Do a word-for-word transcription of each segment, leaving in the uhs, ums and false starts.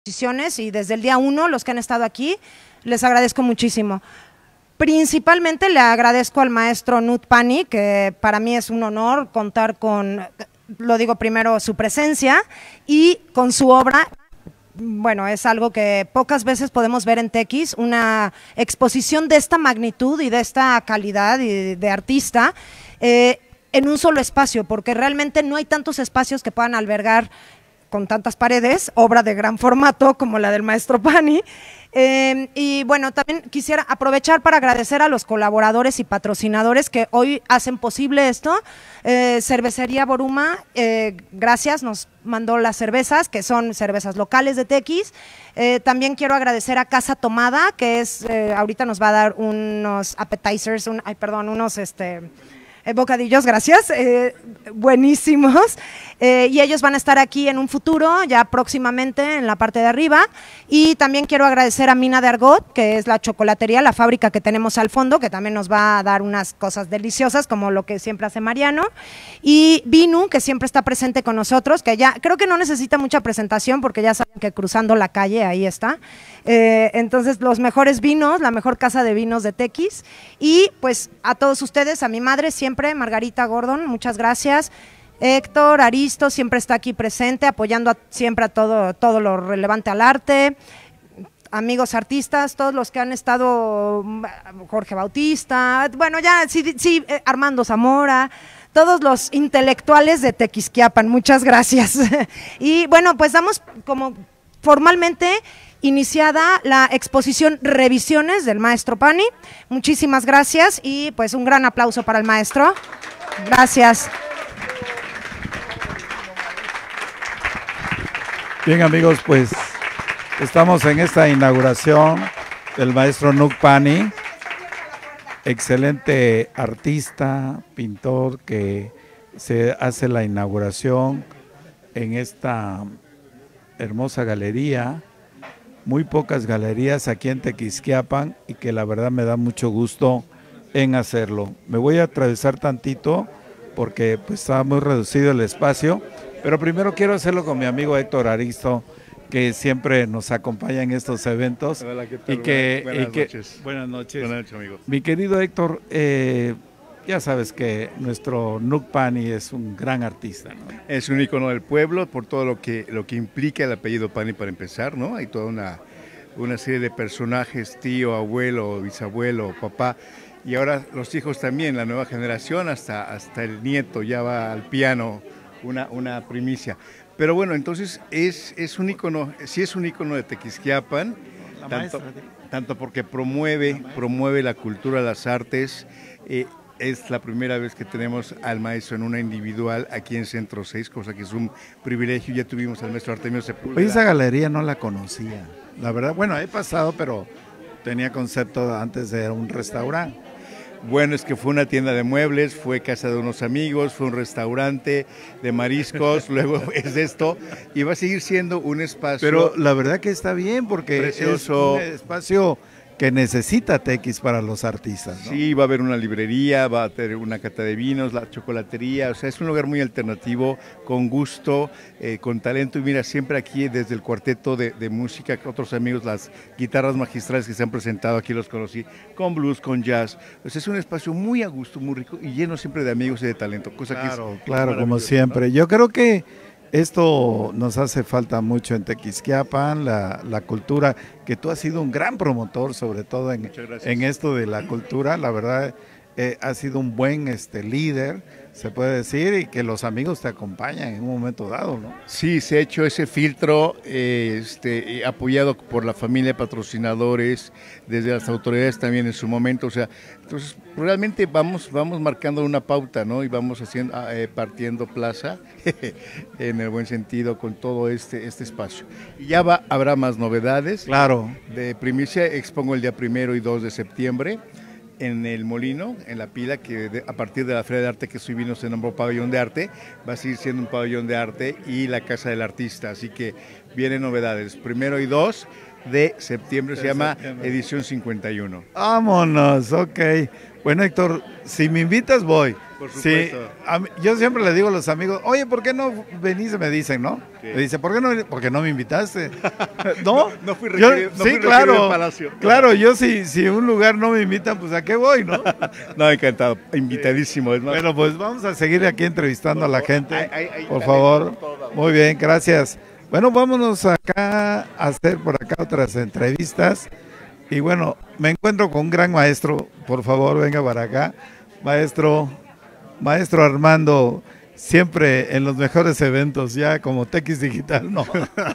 exposiciones y desde el día uno, los que han estado aquí, les agradezco muchísimo. Principalmente le agradezco al maestro Nut Pani, que para mí es un honor contar con, lo digo primero, su presencia y con su obra. Bueno, es algo que pocas veces podemos ver en Tequis, una exposición de esta magnitud y de esta calidad y de artista eh, en un solo espacio, porque realmente no hay tantos espacios que puedan albergar con tantas paredes, obra de gran formato como la del maestro Pani. Eh, y bueno, también quisiera aprovechar para agradecer a los colaboradores y patrocinadores que hoy hacen posible esto. Eh, Cervecería Boruma, eh, gracias, nos mandó las cervezas, que son cervezas locales de Tequis. Eh, también quiero agradecer a Casa Tomada, que es, eh, ahorita nos va a dar unos appetizers, un, ay, perdón, unos este... Eh, bocadillos, gracias, eh, buenísimos, eh, y ellos van a estar aquí en un futuro, ya próximamente en la parte de arriba. Y también quiero agradecer a Mina de Argot, que es la chocolatería, la fábrica que tenemos al fondo, que también nos va a dar unas cosas deliciosas, como lo que siempre hace Mariano, y Vinu, que siempre está presente con nosotros, que ya creo que no necesita mucha presentación, porque ya saben que cruzando la calle, ahí está. Eh, entonces, los mejores vinos, la mejor casa de vinos de Tequis, y pues a todos ustedes, a mi madre siempre, Margarita Gordon, muchas gracias. Héctor, Aristo, siempre está aquí presente, apoyando a, siempre a todo, todo lo relevante al arte. Amigos artistas, todos los que han estado, Jorge Bautista, bueno, ya, sí, sí Armando Zamora, todos los intelectuales de Tequisquiapan, muchas gracias. Y bueno, pues damos como formalmente iniciada la exposición Revisiones del maestro Pani. Muchísimas gracias y pues un gran aplauso para el maestro. Gracias. Bien, amigos, pues estamos en esta inauguración del maestro Nut Pani, excelente artista, pintor, que se hace la inauguración en esta hermosa galería. Muy pocas galerías aquí en Tequisquiapan y que la verdad me da mucho gusto en hacerlo. Me voy a atravesar tantito porque pues está muy reducido el espacio, pero primero quiero hacerlo con mi amigo Héctor Aristo, que siempre nos acompaña en estos eventos. Hola, ¿qué tal? Y que, buenas, y que, noches. buenas noches. Buenas noches, amigos. Mi querido Héctor, eh, ya sabes que nuestro Nut Pani es un gran artista, ¿no? Es un ícono del pueblo por todo lo que, lo que implica el apellido Pani para empezar, ¿no? Hay toda una, una serie de personajes, tío, abuelo, bisabuelo, papá, y ahora los hijos también, la nueva generación, hasta, hasta el nieto ya va al piano, una, una primicia. Pero bueno, entonces es, es un ícono, sí es un ícono de Tequisquiapan, tanto, tanto porque promueve, promueve la cultura, las artes. eh, Es la primera vez que tenemos al maestro en una individual aquí en Centro seis, cosa que es un privilegio. Ya tuvimos al maestro Artemio Sepúlveda. Oye, esa galería no la conocía, la verdad. Bueno, he pasado, pero tenía concepto antes de un restaurante. Bueno, es que fue una tienda de muebles, fue casa de unos amigos, fue un restaurante de mariscos, luego es esto, y va a seguir siendo un espacio. Pero la verdad que está bien, porque precioso. Es un espacio que necesita Tequis para los artistas, ¿no? Sí, va a haber una librería, va a tener una cata de vinos, la chocolatería, o sea, es un lugar muy alternativo, con gusto, eh, con talento, y mira, siempre aquí desde el cuarteto de, de música, otros amigos, las guitarras magistrales que se han presentado, aquí los conocí, con blues, con jazz, pues es un espacio muy a gusto, muy rico, y lleno siempre de amigos y de talento, cosa claro, que es claro, como siempre. ¿No? Yo creo que esto nos hace falta mucho en Tequisquiapan, la, la cultura, que tú has sido un gran promotor, sobre todo en, en esto de la cultura, la verdad, eh, has sido un buen este, líder, se puede decir, y que los amigos te acompañan en un momento dado, ¿no? Sí, se ha hecho ese filtro, eh, este, apoyado por la familia de patrocinadores, desde las autoridades también en su momento, o sea, entonces realmente vamos, vamos marcando una pauta, ¿no? Y vamos haciendo, eh, partiendo plaza, en el buen sentido, con todo este, este espacio. Y ya va, habrá más novedades. Claro. De primicia expongo el día primero y dos de septiembre, en el Molino, en la Pila, que de, a partir de la Feria de Arte que subimos se nombró Pabellón de Arte, va a seguir siendo un pabellón de arte y la Casa del Artista, así que vienen novedades. Primero y dos de septiembre se llama edición cincuenta y uno. Vámonos, ok. Bueno, Héctor, si me invitas voy. Por Sí, supuesto. a mí- yo siempre le digo a los amigos, oye, ¿por qué no venís? Me dicen, ¿no? Sí. Me dice, ¿por qué no? Porque no me invitaste. ¿No? No fui Yo- requerido- no sí, fui requerido claro, al Palacio. claro, yo si, si un lugar no me invitan, pues ¿a qué voy, no? No, encantado, invitadísimo. Es más, Bueno, pues vamos a seguir aquí entrevistando a la gente, Ahí- ahí- ahí por talento favor. por todos lados. Muy bien, gracias. Bueno, vámonos acá a hacer por acá otras entrevistas. Y bueno, me encuentro con un gran maestro, por favor, venga para acá. Maestro, maestro Armando, siempre en los mejores eventos, ya como Tequis Digital, ¿no?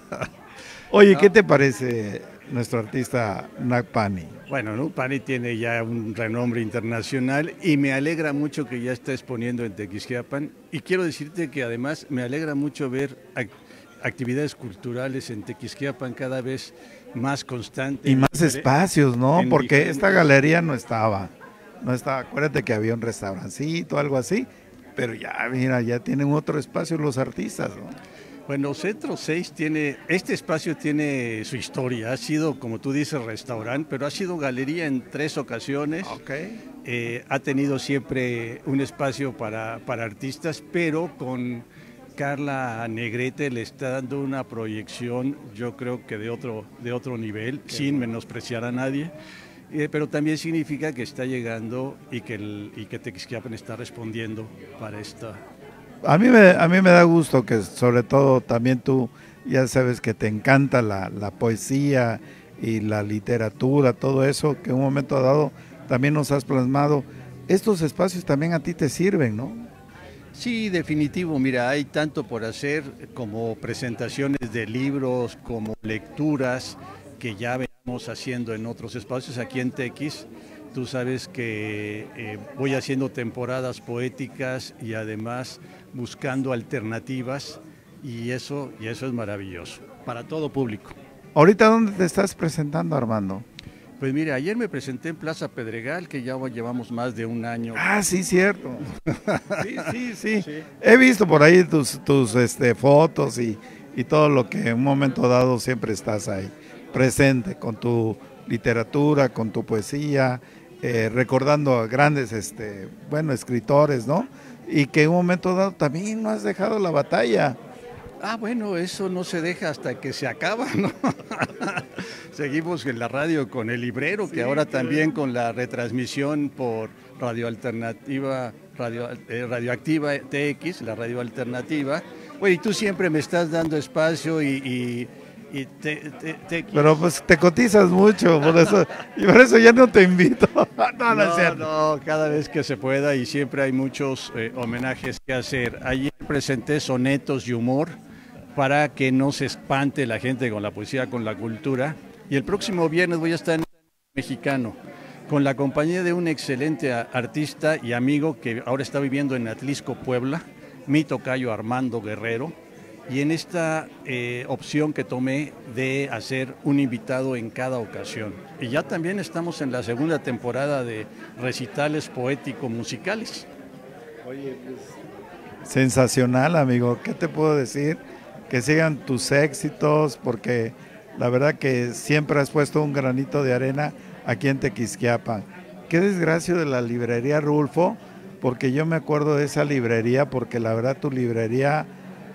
Oye, ¿qué te parece nuestro artista Nat Pani? Bueno, ¿no? Pani tiene ya un renombre internacional y me alegra mucho que ya está exponiendo en Tequisquiapan. Y quiero decirte que además me alegra mucho ver ac- actividades culturales en Tequisquiapan cada vez más constantes. Y más espacios, ¿no? en Porque diferentes- esta galería no estaba, no estaba, acuérdate que había un restaurancito, algo así, pero ya, mira, ya tienen otro espacio los artistas, ¿no? Bueno, Centro seis tiene, este espacio tiene su historia, ha sido, como tú dices, restaurante, pero ha sido galería en tres ocasiones. Ok. Eh, ha tenido siempre un espacio para, para artistas, pero con Carla Negrete le está dando una proyección, yo creo que de otro, de otro nivel, sin menospreciar a nadie, eh, pero también significa que está llegando y que, el, y que Tequisquiapan está respondiendo para esta. A mí me, a mí me da gusto que sobre todo también tú, ya sabes que te encanta la, la poesía y la literatura, todo eso que en un momento dado también nos has plasmado. Estos espacios también a ti te sirven, ¿no? Sí, definitivo. Mira, hay tanto por hacer como presentaciones de libros, como lecturas que ya venimos haciendo en otros espacios aquí en Tequis. Tú sabes que eh, voy haciendo temporadas poéticas y además buscando alternativas y eso, y eso es maravilloso para todo público. Ahorita, ¿dónde te estás presentando, Armando? Pues mire, ayer me presenté en Plaza Pedregal, que ya llevamos más de un año. Ah, sí, cierto. Sí, sí, sí. Sí. He visto por ahí tus, tus este, fotos y, y todo lo que en un momento dado siempre estás ahí, presente con tu literatura, con tu poesía, eh, recordando a grandes, este, bueno, escritores, ¿no? Y que en un momento dado también no has dejado la batalla. Ah, bueno, eso no se deja hasta que se acaba, ¿no? Seguimos en la radio con el librero, que sí, ahora también con la retransmisión por Radio Alternativa, radio, eh, Radioactiva T X, la radio alternativa. Oye, tú siempre me estás dando espacio y... y Y te, te, te... Pero pues te cotizas mucho, por eso, y por eso ya no te invito. no, no, no, es cierto. no, cada vez que se pueda y siempre hay muchos eh, homenajes que hacer. Ayer presenté sonetos y humor para que no se espante la gente con la poesía, con la cultura. Y el próximo viernes voy a estar en Mexicano con la compañía de un excelente artista y amigo que ahora está viviendo en Atlisco, Puebla, mi tocayo Armando Guerrero. Y en esta eh, opción que tomé de hacer un invitado en cada ocasión. Y ya también estamos en la segunda temporada de recitales poético-musicales. Oye, pues, sensacional, amigo. ¿Qué te puedo decir? Que sigan tus éxitos, porque la verdad que siempre has puesto un granito de arena aquí en Tequisquiapan. Qué desgracia de la librería Rulfo, porque yo me acuerdo de esa librería, porque la verdad tu librería...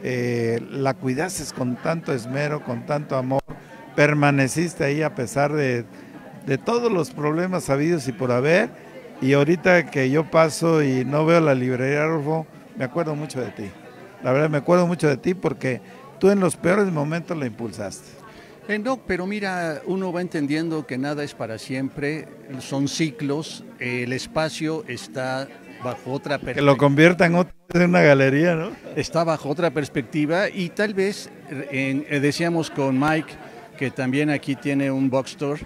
Eh, la cuidaste con tanto esmero, con tanto amor, permaneciste ahí a pesar de, de todos los problemas habidos y por haber, y ahorita que yo paso y no veo la librería Rulfo, me acuerdo mucho de ti, la verdad me acuerdo mucho de ti porque tú en los peores momentos la impulsaste. Eh, no, pero mira, uno va entendiendo que nada es para siempre, son ciclos, eh, el espacio está bajo otra perspectiva. Que lo convierta en, otra, en una galería, ¿no? Está bajo otra perspectiva y tal vez, en, eh, decíamos con Mike, que también aquí tiene un bookstore,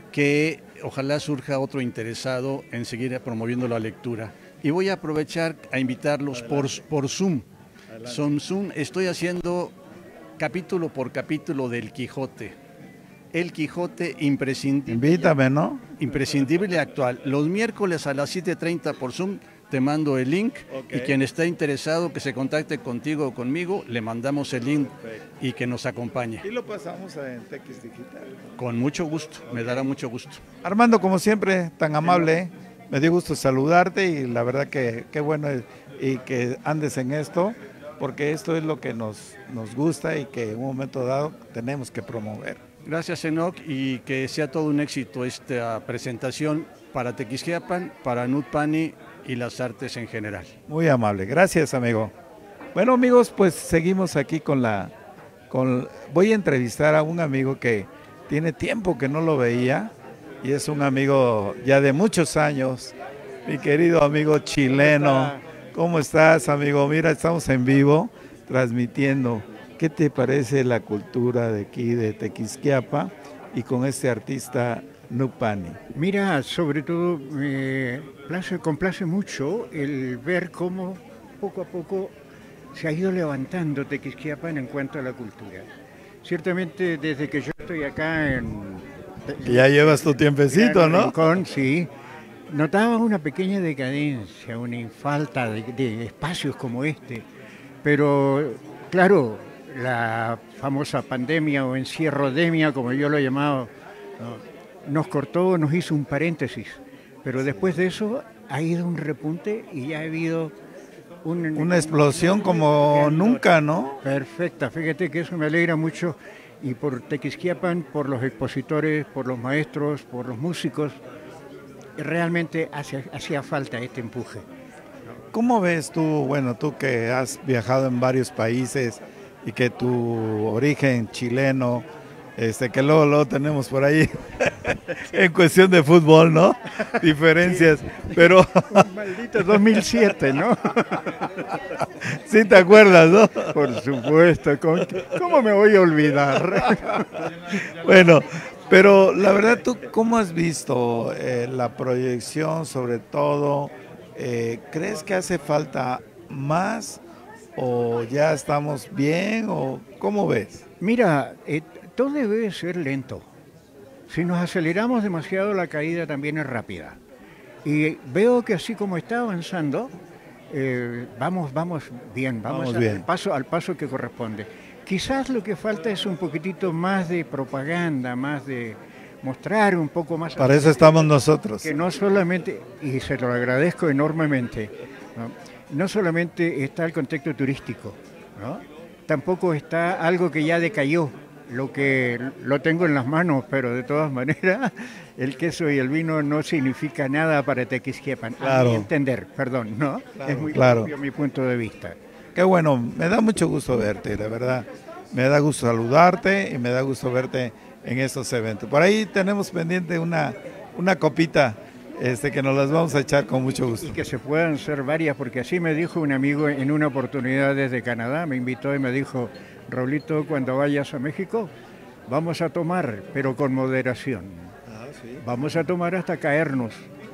que ojalá surja otro interesado en seguir promoviendo la lectura. Y voy a aprovechar a invitarlos por, por Zoom. Son Zoom. Estoy haciendo capítulo por capítulo del Quijote. El Quijote imprescindible. Invítame, ¿no? Imprescindible actual. Los miércoles a las siete treinta por Zoom te mando el link, Okay. y quien está interesado que se contacte contigo o conmigo, le mandamos el link y que nos acompañe. Y lo pasamos en T X Digital. Con mucho gusto, me dará mucho gusto. Armando, como siempre, tan amable, me dio gusto saludarte y la verdad que qué bueno y que andes en esto, porque esto es lo que nos, nos gusta y que en un momento dado tenemos que promover. Gracias, Enoch, y que sea todo un éxito esta presentación para Tequisquiapan, para Nutpani y las artes en general. Muy amable, gracias amigo. Bueno amigos, pues seguimos aquí con la, con, voy a entrevistar a un amigo que tiene tiempo que no lo veía y es un amigo ya de muchos años, mi querido amigo chileno. ¿Cómo estás, amigo? Mira, estamos en vivo transmitiendo. ¿Qué te parece la cultura de aquí de Tequisquiapa y con este artista Nutpani? Mira, sobre todo me place, complace mucho el ver cómo poco a poco se ha ido levantando Tequisquiapan en cuanto a la cultura. Ciertamente desde que yo estoy acá en... Ya llevas tu tiempecito, Gran ¿no? Rincón, sí, notaba una pequeña decadencia, una falta de, de espacios como este, pero claro, la famosa pandemia o encierrodemia, como yo lo he llamado, ¿no?, nos cortó, nos hizo un paréntesis, pero después de eso ha ido un repunte y ya ha habido un, Una explosión como nunca, ¿no? Perfecta, fíjate que eso me alegra mucho, y por Tequisquiapan, por los expositores, por los maestros, por los músicos, realmente hacía, hacía falta este empuje. ¿Cómo ves tú, bueno, tú que has viajado en varios países y que tu origen chileno, este, que luego, luego tenemos por ahí en cuestión de fútbol, ¿no? Diferencias, pero... Un maldito dos mil siete, ¿no? Sí te acuerdas, ¿no? Por supuesto, ¿cómo, cómo me voy a olvidar? Bueno, pero la verdad, ¿tú cómo has visto eh, la proyección sobre todo? Eh, ¿Crees que hace falta más o ya estamos bien o cómo ves? Mira, eh, todo debe ser lento. Si nos aceleramos demasiado, la caída también es rápida. Y veo que así como está avanzando, eh, vamos, vamos bien, vamos, Vamos a- bien. Al, paso, al paso que corresponde. Quizás lo que falta es un poquitito más de propaganda, más de mostrar un poco más... Para eso estamos nosotros. Que no solamente, y se lo agradezco enormemente, ¿no? No solamente está el contexto turístico, ¿no? Tampoco está algo que ya decayó, lo que lo tengo en las manos, pero de todas maneras el queso y el vino no significa nada para Tequisquiapan, a Claro. mi entender, perdón, ¿no? Claro, es muy claro. obvio mi punto de vista. Qué bueno, me da mucho gusto verte, de verdad. Me da gusto saludarte y me da gusto verte en estos eventos. Por ahí tenemos pendiente una, una copita este, que nos las vamos a echar con mucho gusto. Y que se puedan ser varias, porque así me dijo un amigo en una oportunidad desde Canadá, me invitó y me dijo: Raulito, cuando vayas a México, vamos a tomar, pero con moderación. Vamos a tomar hasta caernos,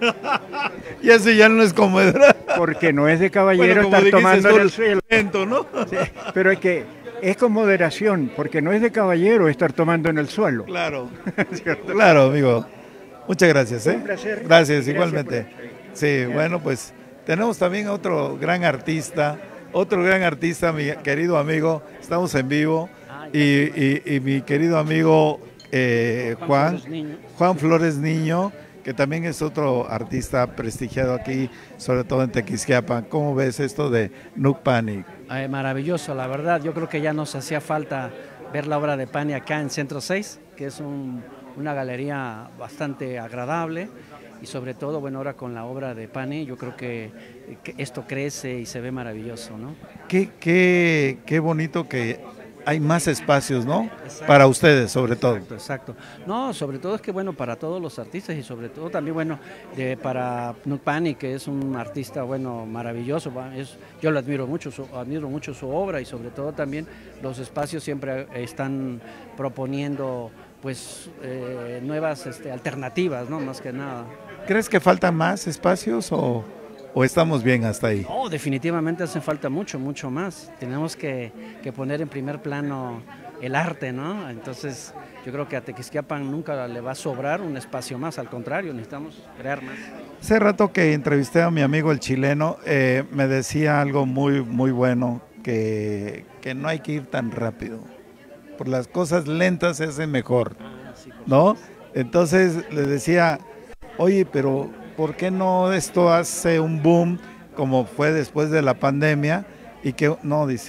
Y eso ya no es como... porque no es de caballero Bueno, como estar dijiste tomando tú, en el suelo. lento, ¿no? Sí, pero es que es con moderación, porque no es de caballero estar tomando en el suelo. Claro, claro, amigo. Muchas gracias, ¿eh? Un placer. Gracias, Gracias igualmente. por- Sí, bueno, pues tenemos también otro gran artista, otro gran artista, mi querido amigo. Estamos en vivo y, y- y mi querido amigo eh, Juan, Juan Flores Niño, que también es otro artista prestigiado aquí, sobre todo en Tequisquiapan. ¿Cómo ves esto de Nutpani? Eh, maravilloso, la verdad. Yo creo que ya nos hacía falta ver la obra de Pani acá en Centro seis, que es un- una galería bastante agradable, y sobre todo, bueno, ahora con la obra de Pani, yo creo que, que esto crece y se ve maravilloso, ¿no? Qué, qué, qué bonito que hay más espacios, ¿no? Exacto. Para ustedes, sobre todo. Exacto, exacto. No, sobre todo es que, bueno, para todos los artistas y sobre todo también, bueno, de, para Nutpani, que es un artista, bueno, maravilloso. va, Es, yo lo admiro mucho, su, admiro mucho su obra y sobre todo también los espacios siempre están proponiendo, pues, eh, nuevas este, alternativas, ¿no? Más que nada. ¿Crees que faltan más espacios o, o estamos bien hasta ahí? Oh, definitivamente hace falta mucho, mucho más. Tenemos que, que poner en primer plano el arte, ¿no? Entonces, yo creo que a Tequisquiapan nunca le va a sobrar un espacio más, al contrario, necesitamos crear más. Hace rato que entrevisté a mi amigo el chileno, eh, me decía algo muy, muy bueno, que, que no hay que ir tan rápido. Por las cosas lentas se hacen mejor, ¿no? Entonces le decía, oye, pero ¿por qué no esto hace un boom como fue después de la pandemia? Y que no, dice,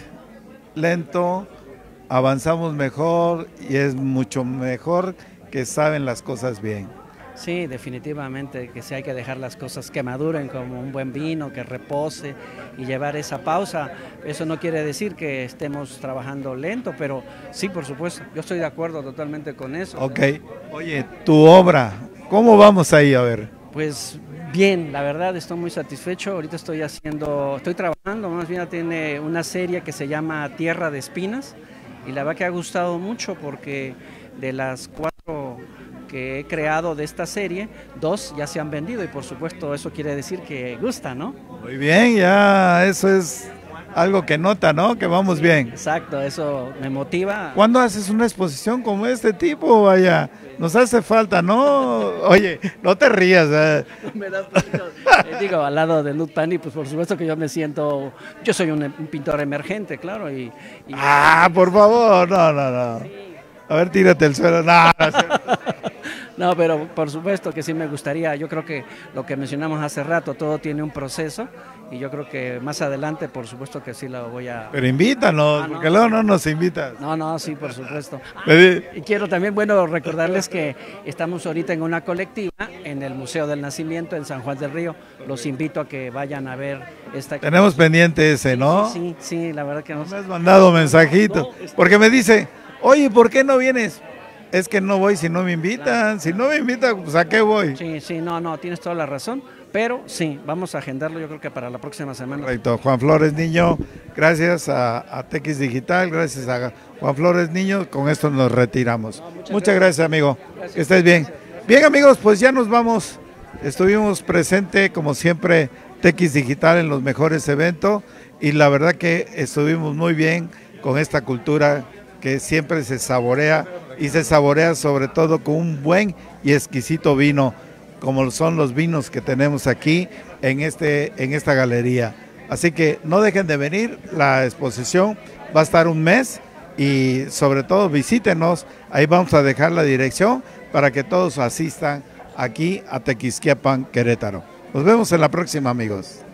lento, avanzamos mejor y es mucho mejor que saben las cosas bien. Sí, definitivamente que sí hay que dejar las cosas que maduren como un buen vino, que repose y llevar esa pausa. Eso no quiere decir que estemos trabajando lento, pero sí, por supuesto, yo estoy de acuerdo totalmente con eso. Ok, oye, tu obra, ¿cómo vamos ahí? A ver. Pues bien, la verdad estoy muy satisfecho. Ahorita estoy haciendo, estoy trabajando, más bien tiene una serie que se llama Tierra de Espinas y la verdad que ha gustado mucho porque de las cuatro que he creado de esta serie, dos ya se han vendido y por supuesto eso quiere decir que gusta, ¿no? Muy bien, ya eso es algo que nota, ¿no? Que vamos bien. Exacto, eso me motiva. ¿Cuándo haces una exposición como este tipo? Vaya, nos hace falta, ¿no? Oye, no te rías. ¿eh? Me da poquito, eh, digo, al lado de Nut Pani, pues por supuesto que yo me siento, yo soy un, un pintor emergente, claro. Y, y ah, por favor, no, no, no. A ver, tírate el suelo. No, no, no, pero por supuesto que sí me gustaría. Yo creo que lo que mencionamos hace rato, todo tiene un proceso y yo creo que más adelante, por supuesto que sí lo voy a... Pero invítanos, ah, no, porque luego no nos invitas. No, no, sí, por supuesto. Ah, y quiero también, bueno, recordarles que estamos ahorita en una colectiva en el Museo del Nacimiento en San Juan del Río. Los invito a que vayan a ver esta... Tenemos pendiente ese, ¿no? Sí, sí, sí, la verdad que nos... Me has mandado mensajitos, porque me dice, oye, ¿por qué no vienes? Es que no voy si no me invitan, si no me invitan, pues ¿a qué voy? Sí, sí, no, no, tienes toda la razón, pero sí, vamos a agendarlo yo creo que para la próxima semana. Correcto, Juan Flores Niño, gracias a, a T X Digital, gracias a Juan Flores Niño, con esto nos retiramos. No, muchas, muchas gracias, gracias, amigo, gracias. Que estés bien. Bien, amigos, pues ya nos vamos, estuvimos presentes como siempre T X Digital en los mejores eventos y la verdad que estuvimos muy bien con esta cultura que siempre se saborea y se saborea sobre todo con un buen y exquisito vino, como son los vinos que tenemos aquí en, este, en esta galería. Así que no dejen de venir, la exposición va a estar un mes y sobre todo visítenos, ahí vamos a dejar la dirección para que todos asistan aquí a Tequisquiapan, Querétaro. Nos vemos en la próxima, amigos.